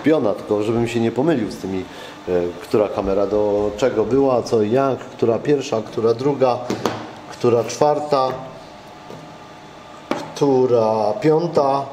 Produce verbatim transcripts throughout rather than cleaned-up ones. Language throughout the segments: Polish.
kupiona, tylko żebym się nie pomylił z tymi, która kamera do czego była, co i jak, która pierwsza, która druga, która czwarta, która piąta,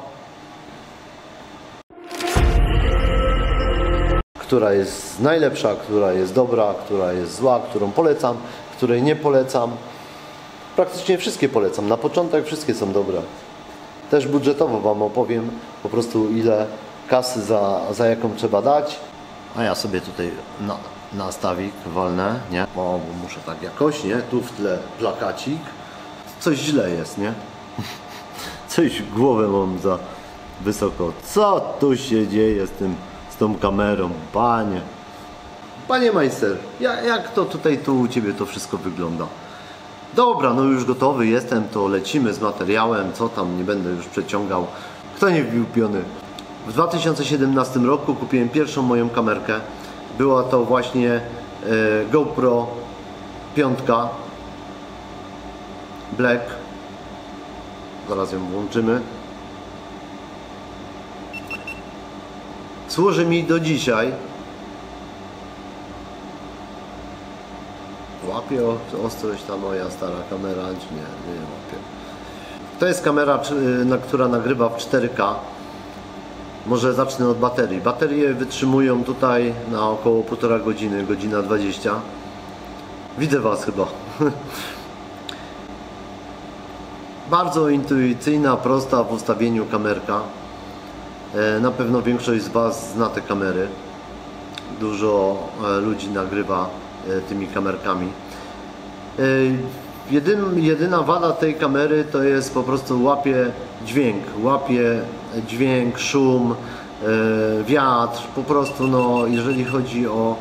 która jest najlepsza, która jest dobra, która jest zła, którą polecam, której nie polecam. Praktycznie wszystkie polecam. Na początek wszystkie są dobre. Też budżetowo Wam opowiem po prostu ile kasy za, za jaką trzeba dać. A ja sobie tutaj na, nastawik walnę, nie? O, bo muszę tak jakoś, nie? Tu w tle plakacik. Coś źle jest, nie? Coś głowę mam za wysoko. Co tu się dzieje z tym, z tą kamerą? Panie. Panie majster, jak, jak to tutaj tu u Ciebie to wszystko wygląda? Dobra, no już gotowy jestem, to lecimy z materiałem, co tam, nie będę już przeciągał. Kto nie wbił piony? W dwa tysiące siedemnastym roku kupiłem pierwszą moją kamerkę. Była to właśnie e, GoPro piątka Black. Zaraz ją włączymy. Służy mi do dzisiaj. Łapie ostrość ta moja stara kamera, czy nie, nie łapie. To jest kamera, na, która nagrywa w cztery K. Może zacznę od baterii. Baterie wytrzymują tutaj na około półtora godziny, godzina dwadzieścia. Widzę Was chyba. Bardzo intuicyjna, prosta w ustawieniu kamerka. Na pewno większość z Was zna te kamery. Dużo ludzi nagrywa tymi kamerkami. Jedyn, jedyna wada tej kamery to jest po prostu łapie dźwięk, łapie dźwięk, szum, wiatr, po prostu no, jeżeli chodzi o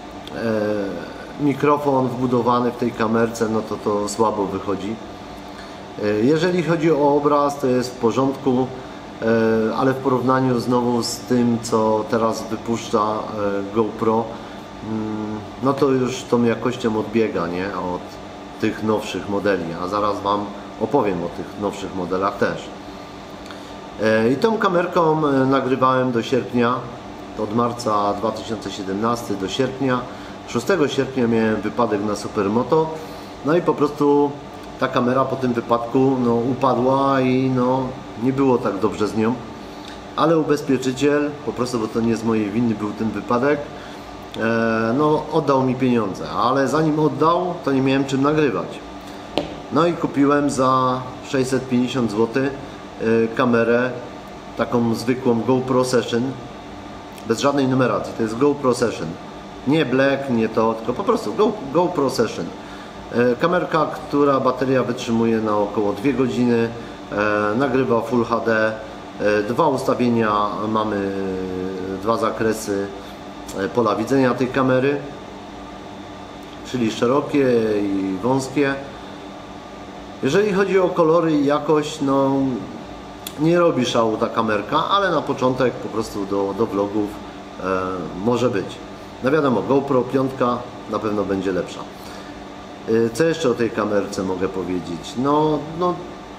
mikrofon wbudowany w tej kamerce, no to to słabo wychodzi. Jeżeli chodzi o obraz, to jest w porządku, ale w porównaniu znowu z tym, co teraz wypuszcza GoPro, no to już tą jakością odbiega, nie? Od tych nowszych modeli, a zaraz Wam opowiem o tych nowszych modelach też. I tą kamerką nagrywałem do sierpnia, od marca dwa tysiące siedemnastego do sierpnia. szóstego sierpnia miałem wypadek na Supermoto, no i po prostu ta kamera po tym wypadku no, upadła i no, nie było tak dobrze z nią, ale ubezpieczyciel, po prostu, bo to nie z mojej winy był ten wypadek, no oddał mi pieniądze, ale zanim oddał, to nie miałem czym nagrywać. No i kupiłem za sześćset pięćdziesiąt złotych kamerę, taką zwykłą GoPro Session, bez żadnej numeracji, to jest GoPro Session. Nie Black, nie to, tylko po prostu Go, GoPro Session. Kamerka, która bateria wytrzymuje na około dwie godziny, nagrywa Full H D, dwa ustawienia, mamy dwa zakresy pola widzenia tej kamery, czyli szerokie i wąskie. Jeżeli chodzi o kolory i jakość, no nie robi szału ta kamerka, ale na początek po prostu do, do vlogów e, może być. No wiadomo, GoPro piątka na pewno będzie lepsza. E, co jeszcze o tej kamerce mogę powiedzieć? No, no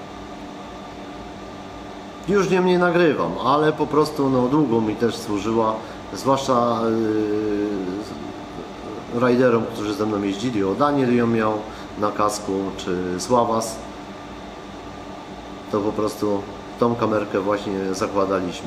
już nią nie nagrywam, ale po prostu no, długo mi też służyła. Zwłaszcza yy, riderom, którzy ze mną jeździli. O, Daniel ją miał na kasku, czy Sławas. To po prostu tą kamerkę właśnie zakładaliśmy.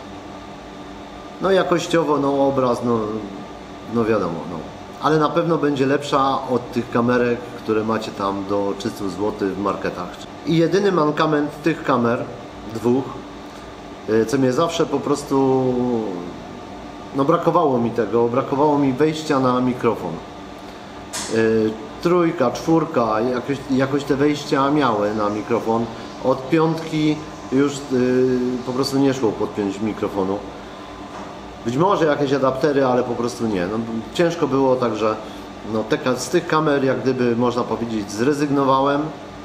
No jakościowo, no obraz, no, no wiadomo, no. Ale na pewno będzie lepsza od tych kamerek, które macie tam do trzystu złotych w marketach. I jedyny mankament tych kamer, dwóch, yy, co mnie zawsze po prostu... No brakowało mi tego, brakowało mi wejścia na mikrofon. Yy, trójka, czwórka, jakoś, jakoś te wejścia miały na mikrofon. Od piątki już yy, po prostu nie szło podpiąć mikrofonu. Być może jakieś adaptery, ale po prostu nie. No, ciężko było, także no, te, z tych kamer jak gdyby można powiedzieć zrezygnowałem.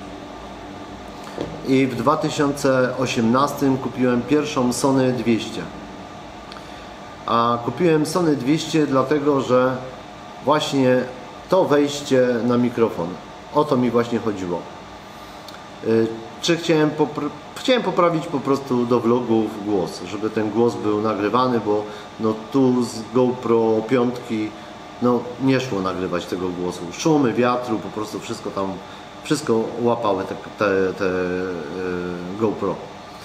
I w dwa tysiące osiemnastym kupiłem pierwszą Sony dwieście. A kupiłem Sony dwieście dlatego, że właśnie to wejście na mikrofon, o to mi właśnie chodziło. czy chciałem, popra chciałem poprawić po prostu do vlogów głos, żeby ten głos był nagrywany, bo no tu z GoPro piątki no nie szło nagrywać tego głosu. Szumy wiatru, po prostu wszystko tam, wszystko łapały te, te, te yy, GoPro.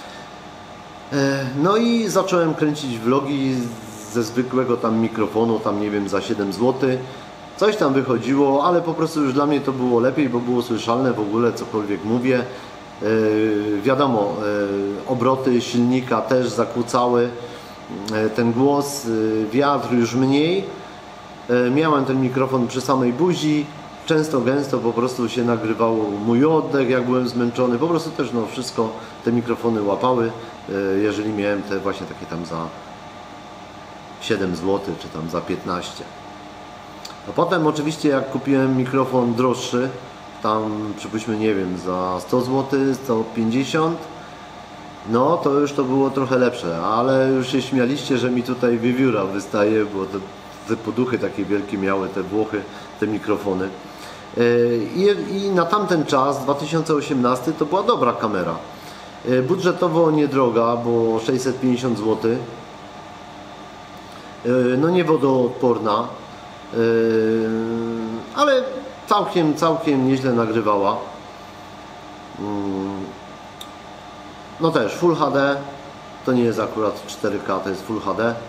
No i zacząłem kręcić vlogi ze zwykłego tam mikrofonu, tam nie wiem, za siedem złotych. Coś tam wychodziło, ale po prostu już dla mnie to było lepiej, bo było słyszalne w ogóle, cokolwiek mówię. Yy, wiadomo, yy, obroty silnika też zakłócały yy, ten głos, yy, wiatr już mniej. Yy, miałem ten mikrofon przy samej buzi. Często, gęsto po prostu się nagrywało mój oddech, jak byłem zmęczony. Po prostu też no, wszystko te mikrofony łapały, jeżeli miałem te właśnie takie tam za siedem złotych, czy tam za piętnaście. A potem oczywiście jak kupiłem mikrofon droższy, tam przypuśćmy, nie wiem, za sto złotych, sto pięćdziesiąt, no to już to było trochę lepsze, ale już się śmialiście, że mi tutaj wiewióra wystaje, bo te, te poduchy takie wielkie miały te Włochy, te mikrofony. I, I na tamten czas, dwa tysiące osiemnasty, to była dobra kamera. Budżetowo niedroga, bo sześćset pięćdziesiąt złotych. No nie wodoodporna, ale całkiem, całkiem nieźle nagrywała. No też Full H D, to nie jest akurat cztery K, to jest Full H D.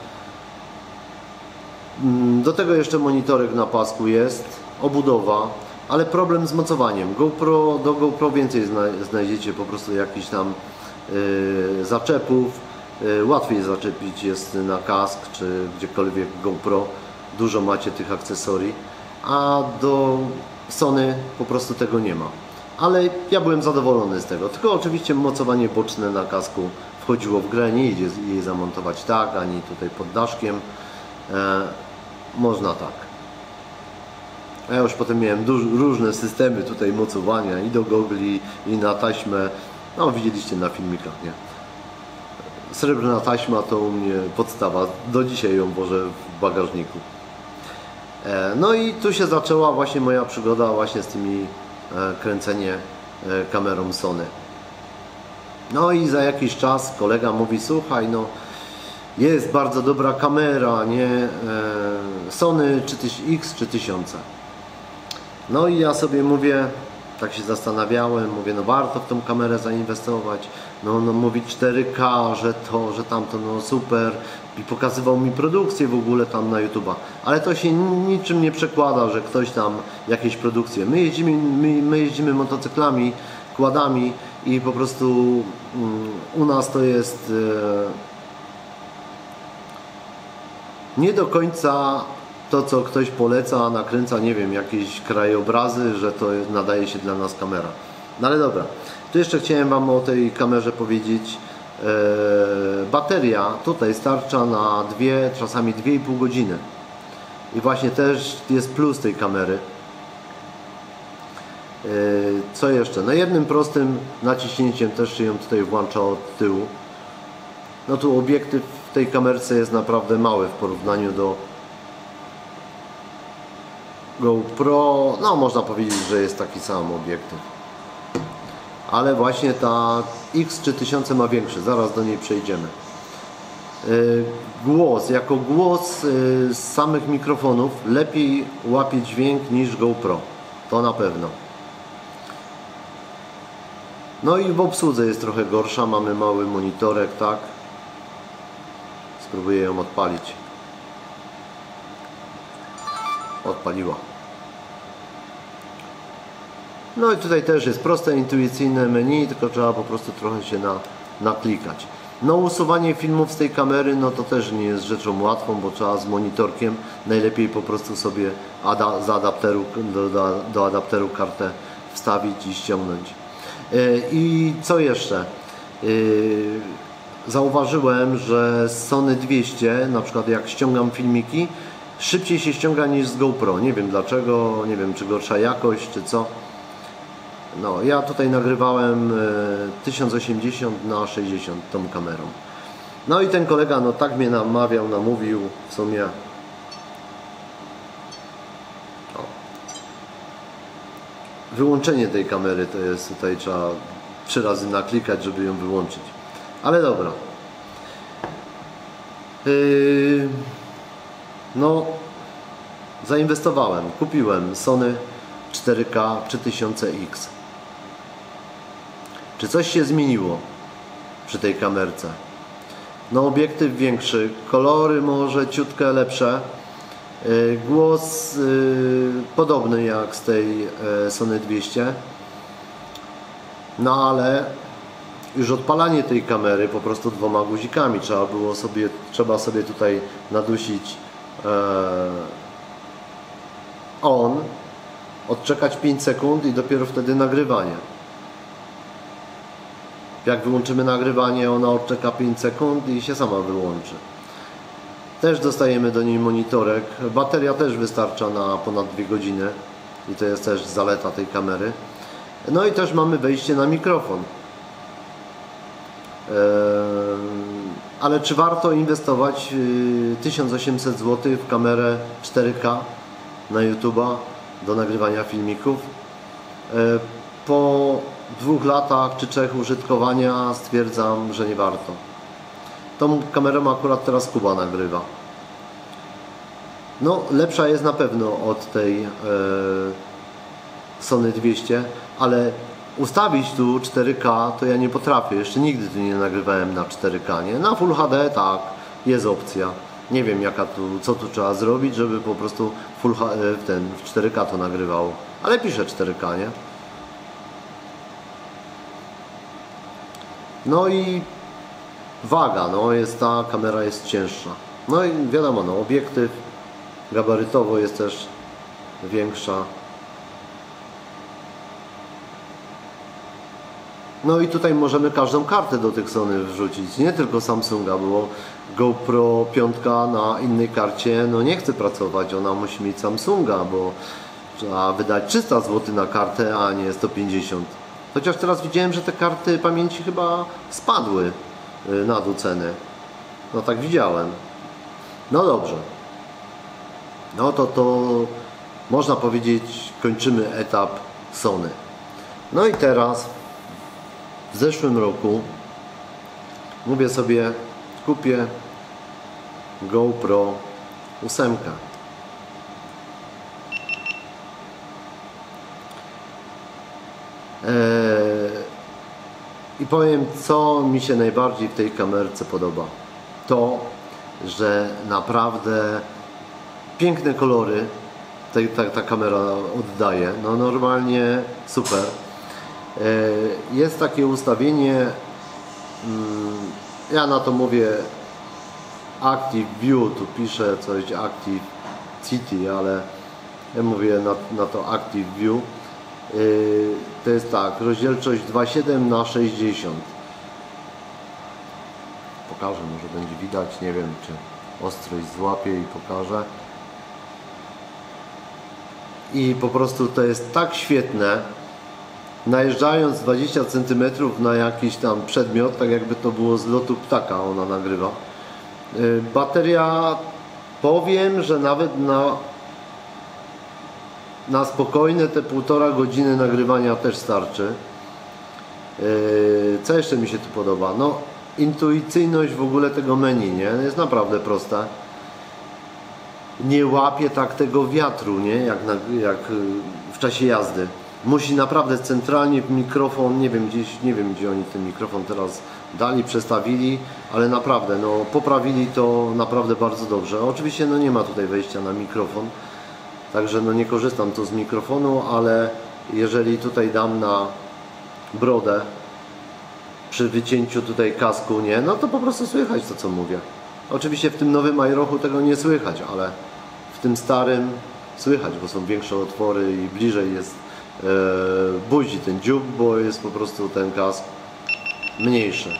Do tego jeszcze monitorek na pasku jest, obudowa, ale problem z mocowaniem. GoPro, do GoPro więcej znajdziecie po prostu jakichś tam yy, zaczepów. Yy, łatwiej zaczepić jest na kask czy gdziekolwiek GoPro. Dużo macie tych akcesorii, a do Sony po prostu tego nie ma. Ale ja byłem zadowolony z tego. Tylko oczywiście mocowanie boczne na kasku wchodziło w grę. Nie idzie jej zamontować tak, ani tutaj pod daszkiem. Yy, można tak. A ja już potem miałem różne systemy tutaj mocowania i do gogli, i na taśmę. No widzieliście na filmikach, nie? Srebrna taśma to u mnie podstawa. Do dzisiaj ją wożę w bagażniku. No i tu się zaczęła właśnie moja przygoda właśnie z tymi kręceniem kamerą Sony. No i za jakiś czas kolega mówi: słuchaj, no jest bardzo dobra kamera, nie? Sony X trzy tysiące. No i ja sobie mówię, tak się zastanawiałem, mówię, no warto w tą kamerę zainwestować. No, no mówi cztery K, że to, że tamto, no super. I pokazywał mi produkcję w ogóle tam na YouTube'a. Ale to się niczym nie przekłada, że ktoś tam jakieś produkcje. My jeździmy, my, my jeździmy motocyklami, quadami i po prostu um, u nas to jest e, nie do końca to, co ktoś poleca, nakręca, nie wiem, jakieś krajobrazy, że to nadaje się dla nas kamera. No ale dobra, tu jeszcze chciałem Wam o tej kamerze powiedzieć. Eee, bateria tutaj starcza na dwie, czasami dwie i pół godziny. I właśnie też jest plus tej kamery. Eee, co jeszcze? No jednym prostym naciśnięciem też się ją tutaj włącza od tyłu. No tu obiektyw w tej kamerce jest naprawdę mały w porównaniu do GoPro. No można powiedzieć, że jest taki sam obiektyw. Ale właśnie ta X trzy tysiące ma większy, zaraz do niej przejdziemy. Głos, jako głos z samych mikrofonów lepiej łapie dźwięk niż GoPro, to na pewno. No i w obsłudze jest trochę gorsza, mamy mały monitorek, tak. Spróbuję ją odpalić. Odpaliła. No i tutaj też jest proste, intuicyjne menu, tylko trzeba po prostu trochę się na, naklikać. No usuwanie filmów z tej kamery, no to też nie jest rzeczą łatwą, bo trzeba z monitorkiem najlepiej po prostu sobie ada, z adapteru, do, do, do adapteru kartę wstawić i ściągnąć. Yy, I co jeszcze? Yy, zauważyłem, że z Sony dwieście, na przykład jak ściągam filmiki, szybciej się ściąga niż z GoPro. Nie wiem dlaczego, nie wiem czy gorsza jakość, czy co. No, ja tutaj nagrywałem tysiąc osiemdziesiąt na sześćdziesiąt tą kamerą. No i ten kolega no tak mnie namawiał, namówił w sumie. O. Wyłączenie tej kamery to jest tutaj trzeba trzy razy naklikać, żeby ją wyłączyć. Ale dobra. Yy, no, zainwestowałem, kupiłem Sony cztery K trzy tysiące X. Czy coś się zmieniło przy tej kamerce? No, obiektyw większy, kolory może ciutkę lepsze, yy, głos yy, podobny jak z tej yy, Sony dwieście. No ale już odpalanie tej kamery po prostu dwoma guzikami trzeba było sobie, trzeba sobie tutaj nadusić e, on, odczekać pięć sekund i dopiero wtedy nagrywanie. Jak wyłączymy nagrywanie, ona odczeka pięć sekund i się sama wyłączy. Też dostajemy do niej monitorek. Bateria też wystarcza na ponad dwie godziny i to jest też zaleta tej kamery. No i też mamy wejście na mikrofon. Ale czy warto inwestować tysiąc osiemset złotych w kamerę cztery K na YouTube'a do nagrywania filmików? Po dwóch latach czy trzech użytkowania stwierdzam, że nie warto. Tą kamerą akurat teraz Kuba nagrywa. No, lepsza jest na pewno od tej e, Sony dwieście, ale ustawić tu cztery K to ja nie potrafię. Jeszcze nigdy tu nie nagrywałem na cztery K, nie? Na Full H D tak, jest opcja. Nie wiem jaka tu, co tu trzeba zrobić, żeby po prostu Full H D, w ten, w cztery K to nagrywało. Ale piszę cztery K, nie? No i waga, no jest ta kamera jest cięższa. No i wiadomo, no obiektyw gabarytowo jest też większa. No i tutaj możemy każdą kartę do tych Sony wrzucić, nie tylko Samsunga, bo GoPro pięć na innej karcie no nie chce pracować, ona musi mieć Samsunga, bo trzeba wydać trzysta złotych na kartę, a nie sto pięćdziesiąt. Chociaż teraz widziałem, że te karty pamięci chyba spadły na dół ceny. No tak widziałem. No dobrze. No to to można powiedzieć kończymy etap Sony. No i teraz w zeszłym roku mówię sobie kupię GoPro osiem. Eee, I powiem, co mi się najbardziej w tej kamerce podoba. To, że naprawdę piękne kolory ta, ta, ta kamera oddaje. No normalnie super. Eee, jest takie ustawienie, mm, ja na to mówię Active View, tu piszę coś Active City, ale ja mówię na, na to Active View. Yy, to jest tak, rozdzielczość dwa przecinek siedem na sześćdziesiąt. Pokażę, może będzie widać, nie wiem czy ostrość złapie i pokażę. I po prostu to jest tak świetne, najeżdżając dwadzieścia centymetrów na jakiś tam przedmiot, tak jakby to było z lotu ptaka ona nagrywa. Yy, bateria, powiem, że nawet na Na spokojne te półtora godziny nagrywania też starczy. Yy, co jeszcze mi się tu podoba? No, intuicyjność w ogóle tego menu, nie? Jest naprawdę prosta. Nie łapie tak tego wiatru, nie? Jak, na, jak w czasie jazdy. Musi naprawdę centralnie mikrofon, nie wiem gdzieś, nie wiem gdzie oni ten mikrofon teraz dali, przestawili, ale naprawdę, no poprawili to naprawdę bardzo dobrze. Oczywiście no nie ma tutaj wejścia na mikrofon. Także no nie korzystam tu z mikrofonu, ale jeżeli tutaj dam na brodę przy wycięciu tutaj kasku, nie, no to po prostu słychać to, co mówię. Oczywiście w tym nowym iRochu tego nie słychać, ale w tym starym słychać, bo są większe otwory i bliżej jest e, buzi ten dziób, bo jest po prostu ten kask mniejszy.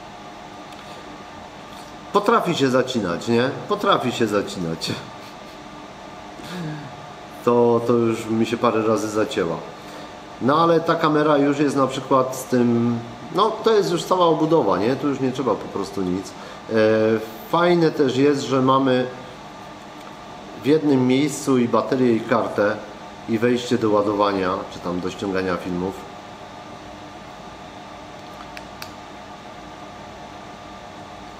Potrafi się zacinać, nie? Potrafi się zacinać. To, to już mi się parę razy zacięła. No ale ta kamera już jest na przykład z tym, no to jest już cała obudowa, nie? Tu już nie trzeba po prostu nic. E, fajne też jest, że mamy w jednym miejscu i baterię i kartę i wejście do ładowania, czy tam do ściągania filmów.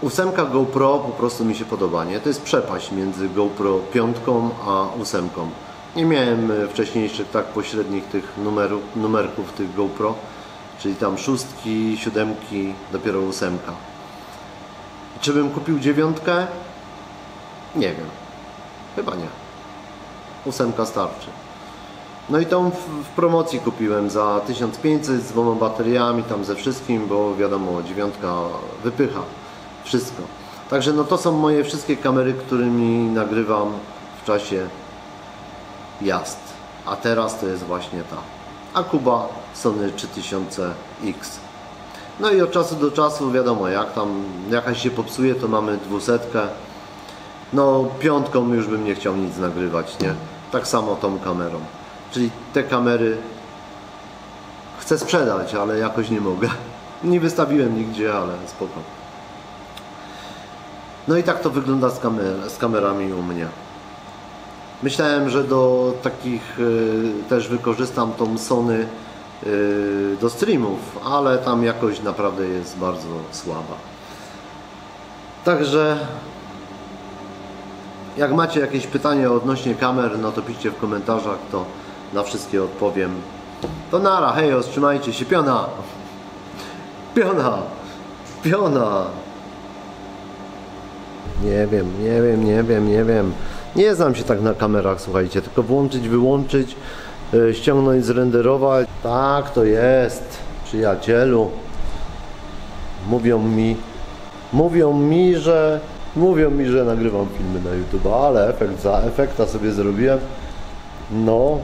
Ósemka GoPro po prostu mi się podoba, nie? To jest przepaść między GoPro piątką a ósemką. Nie miałem wcześniejszych tak pośrednich tych numerów, numerków tych GoPro, czyli tam szóstki, siódemki, dopiero ósemka. Czy bym kupił dziewiątkę? Nie wiem. Chyba nie. Ósemka starczy. No i tą w, w promocji kupiłem za tysiąc pięćset z dwoma bateriami, tam ze wszystkim, bo wiadomo, dziewiątka wypycha wszystko. Także no to są moje wszystkie kamery, którymi nagrywam w czasie jazd. A teraz to jest właśnie ta Akuba Sony trzy tysiące X. No i od czasu do czasu wiadomo, jak tam jakaś się popsuje, to mamy dwusetkę. No piątką już bym nie chciał nic nagrywać, nie? Tak samo tą kamerą. Czyli te kamery chcę sprzedać, ale jakoś nie mogę. Nie wystawiłem nigdzie, ale spoko. No i tak to wygląda z, kamer z kamerami u mnie. Myślałem, że do takich y, też wykorzystam tą Sony y, do streamów, ale tam jakoś naprawdę jest bardzo słaba. Także jak macie jakieś pytania odnośnie kamer, no to piszcie w komentarzach, to na wszystkie odpowiem. To nara, hejo, trzymajcie się, piona! Piona! Piona! Nie wiem, nie wiem, nie wiem, nie wiem. Nie znam się tak na kamerach, słuchajcie, tylko włączyć, wyłączyć, yy, ściągnąć, zrenderować. Tak to jest, przyjacielu. Mówią mi, mówią mi, że mówią mi, że nagrywam filmy na YouTube, ale efekt za efekta sobie zrobiłem. No.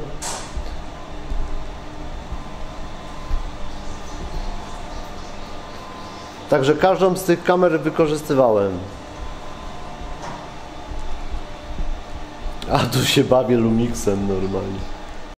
Także każdą z tych kamer wykorzystywałem. A tu się bawię Lumixem normalnie.